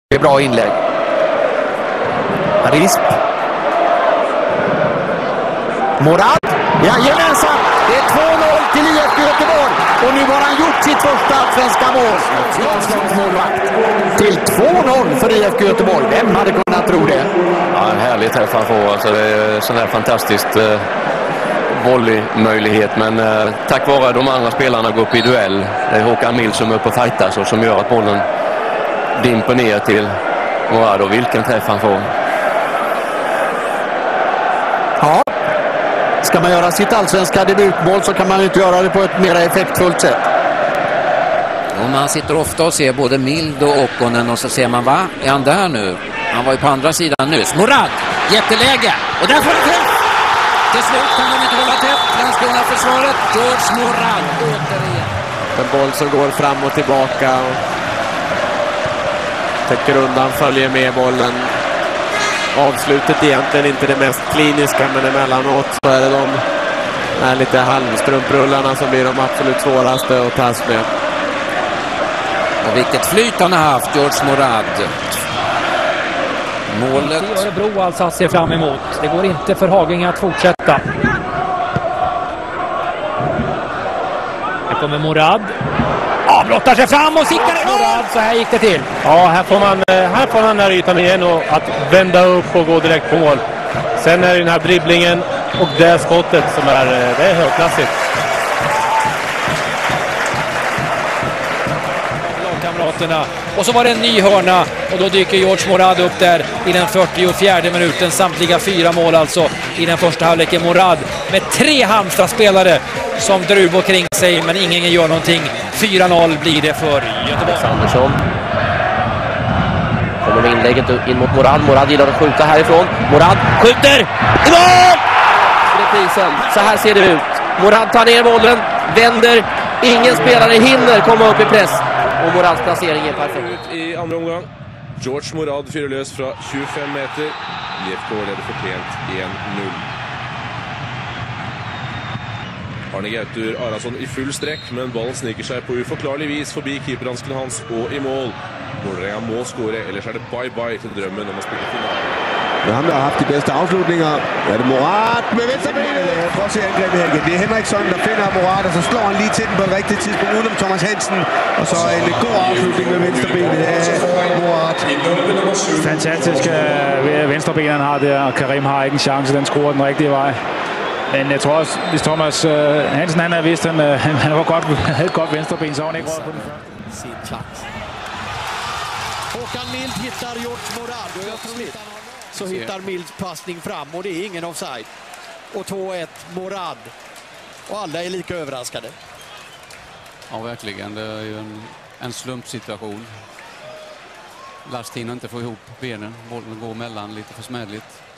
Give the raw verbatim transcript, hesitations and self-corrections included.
Det är bra inlägg. Risp. Morad. Jajamensan. Det är två noll till I F K Göteborg. Och nu har han gjort sitt första svenska mål. Till två noll för I F K Göteborg. Vem hade kunnat tro det? Ja, en härlig träff han får. Alltså, det är sån här fantastiskt eh, volleymöjlighet. Men eh, tack vare de andra spelarna går upp i duell. Det är Håkan Mild som är uppe och fightas och som gör att bollen dimper ner till Morad. Och vilken träff han får. Ja. Ska man göra sitt allsvenska debutmål så kan man inte göra det på ett mer effektfullt sätt. Och man sitter ofta och ser både Mild och Okkonen och så ser man, va? Är han där nu? Han var ju på andra sidan nyss. Morad! Jätteläge! Och där får han träff! Till slut kan de inte hålla tätt. Landskrona försvaret. George Morad återigen. En boll som går fram och tillbaka och täcker undan, följer med bollen. Avslutet egentligen inte det mest kliniska, men emellanåt så är det de här lite halvstrumprullarna som blir de absolut svåraste att tas med. Och vilket flyt han har haft, George Morad. Målet. Örebro alltså att se fram emot. Det går inte för Haginge att fortsätta. Här kommer Morad. Avblottar sig fram och siktar i Morad. Så här gick det till. Ja, här får man här får han här ytan igen och att vända upp och gå direkt på mål. Sen är det den här dribblingen och det skottet som är, det är högklassigt. Lagkamraterna. Och så var det en ny hörna och då dyker George Morad upp där i den fyrtiofjärde minuten. Samtliga fyra mål alltså i den första halvleken. Morad med tre Halmstad-spelare som druv kring sig, men ingen gör någonting. fyra noll blir det för Göteborg. Andersson. Kommer med inlägget in mot Morad. Morad gillar att skjuta härifrån. Morad skjuter! I mål! Reprisen. Så här ser det ut. Morad tar ner bollen, vänder. Ingen spelare hinner komma upp i press. Och Morads placering är perfekt. Ut i andra omgång. George Morad fyrer løs fra tjugofem meter. I F K leder fortjent en noll. Arne Gautur Arason i full strekk, men ballen sniker seg på uforklarlig vis forbi keeperhansken hans og i mål. Vålerenga må skåre, ellers er det bye-bye til drømmen om å spille finale. Det er ham, der har haft de bedste afslutninger. Ja, det er Morad med venstrebenet. Prøv at se angrebet, Helge. Det er Henriksson, der finder Morad, og så slår han lige til den på et rigtigt tidspunkt udenom Thomas Hansen. Og så en god afslutning med venstrebenet af Morad. Fantastisk øh, venstrebenet han har der, og Karim har ikke en chance. Den skruer den rigtige vej. Men jeg tror også, hvis Thomas øh, Hansen han har vist, han, øh, han var godt, havde et godt venstreben, så var han ikke råd på den før. Sin chans. Håkan Mild hittar George Morad och jag tror så hittar Milds passning fram och det är ingen offside. Och två ett Morad. Och alla är lika överraskade. Ja, verkligen. Det är ju en, en slumpsituation. Lars hinner inte få ihop benen. Bollen går mellan lite för smädligt.